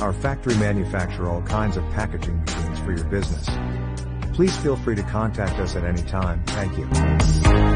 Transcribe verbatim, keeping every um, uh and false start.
Our factory manufacture all kinds of packaging machines for your business. Please feel free to contact us at any time. Thank you.